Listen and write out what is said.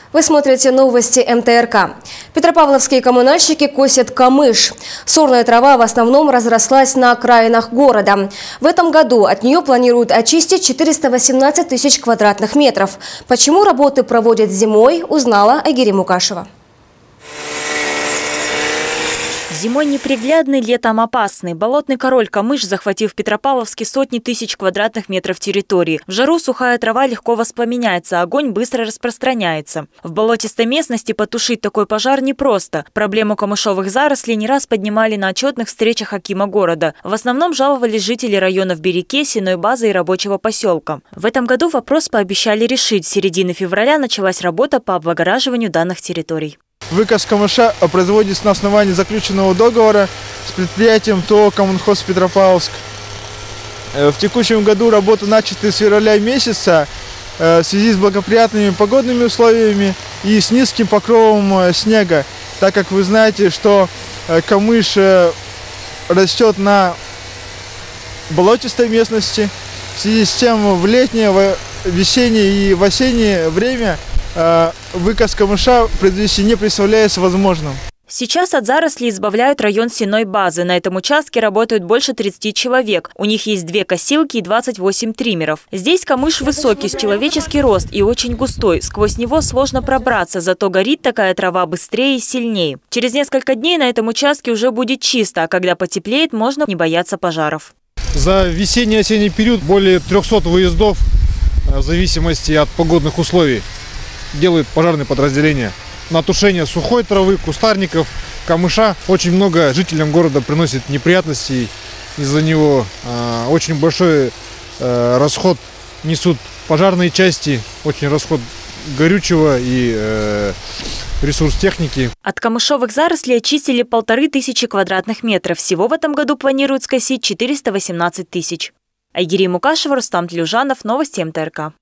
Вы смотрите новости МТРК. Петропавловские коммунальщики косят камыш. Сорная трава в основном разрослась на окраинах города. В этом году от нее планируют очистить 418 тысяч квадратных метров. Почему работы проводят зимой, узнала Айгири Мукашева. Зимой неприглядный, летом опасный. Болотный король камыш захватил в Петропавловске сотни тысяч квадратных метров территории. В жару сухая трава легко воспламеняется, огонь быстро распространяется. В болотистой местности потушить такой пожар непросто. Проблему камышовых зарослей не раз поднимали на отчетных встречах акима города. В основном жаловались жители районов Береке, сеной базы и рабочего поселка. В этом году вопрос пообещали решить. С середины февраля началась работа по облагораживанию данных территорий. Выкос камыша производится на основании заключенного договора с предприятием ТО «Коммунхоз Петропавловск». В текущем году работы начаты с февраля месяца в связи с благоприятными погодными условиями и с низким покровом снега, так как вы знаете, что камыш растет на болотистой местности. В связи с тем в летнее, весеннее и в осеннее время выкос камыша произвести не представляется возможным. Сейчас от зарослей избавляют район сеной базы. На этом участке работают больше 30 человек. У них есть 2 косилки и 28 триммеров. Здесь камыш высокий, с человеческий рост и очень густой. Сквозь него сложно пробраться, зато горит такая трава быстрее и сильнее. Через несколько дней на этом участке уже будет чисто, а когда потеплеет, можно не бояться пожаров. За весенний-осенний период более 300 выездов в зависимости от погодных условий делают пожарные подразделения. На тушение сухой травы, кустарников, камыша. Очень много жителям города приносит неприятностей. Из-за него очень большой расход несут пожарные части, очень расход горючего и ресурс техники. От камышовых зарослей очистили 1500 квадратных метров. Всего в этом году планируют скосить 418 тысяч. Айгири Мукашева, Рустам Тлюжанов, новости МТРК.